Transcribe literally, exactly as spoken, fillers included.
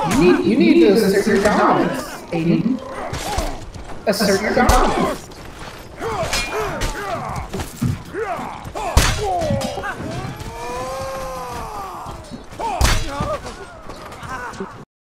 You need, you need to assert your dominance, Aiden. Assert your dominance.